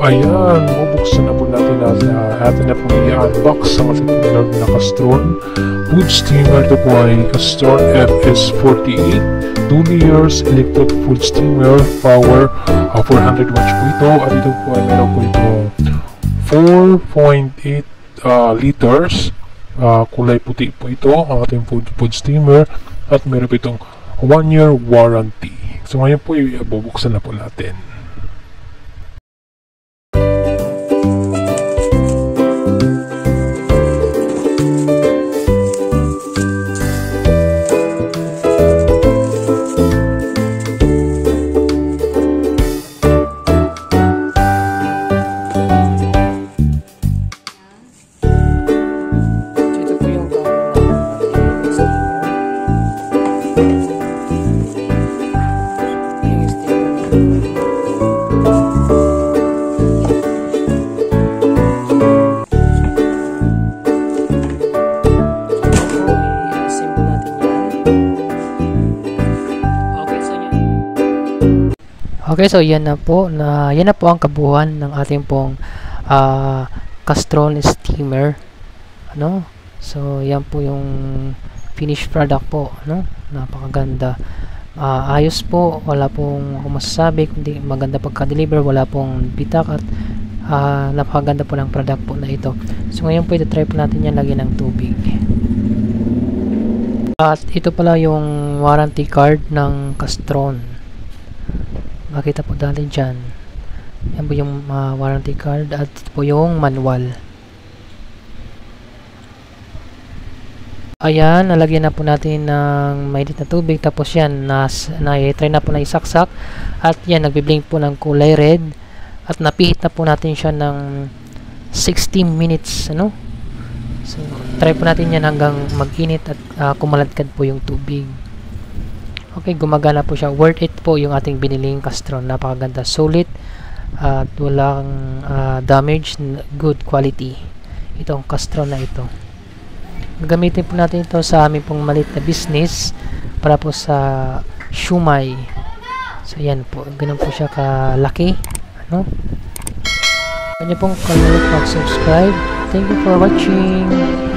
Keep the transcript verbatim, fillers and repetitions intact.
Ayan, bubuksan na po natin natin uh, atin na po i-unbox ang ating pinag na Astron food steamer. Ito po ay Astron F S forty-eight two layers electric food steamer, power uh, four hundred watts po ito, at ito po ay meron po ito four point eight uh, liters, uh, kulay puti po ito ang ating food, food steamer, at meron po itong one year warranty. So ngayon po i-bubuksan na po natin. Okay, so yan na po na yan na po ang kabuuan ng ating pong uh, Astron steamer, ano. So yan po yung finished product po, no. Napakaganda, uh, ayos po, wala pong ako masasabi kundi maganda pagka-deliver, wala pong bitak, at uh, napakaganda po ng product po na ito. So ngayon po ito try po natin yan lagyan ng tubig. At ito pala yung warranty card ng Astron. Makita po dali dyan. Yan po yung uh, warranty card, at po yung manual. Ayan, nalagyan na po natin ng mainit na tubig. Tapos yan, nas, na-try na po na isaksak. At yan, nagbiblink po ng kulay red. At napihit na po natin siya ng sixty minutes. Ano? So, try po natin yan hanggang mag-init at uh, kumaladkad po yung tubig. Okay, gumagana po siya. Worth it po yung ating biniling Astron. Napakaganda, solid, at uh, walang uh, damage, good quality itong Astron na ito. Gagamitin po natin ito sa aming pong maliit na business para po sa shumai. So yan po, ganun po siya kalaki, ano. Kanya pong kalimutan mag-subscribe. Thank you for watching.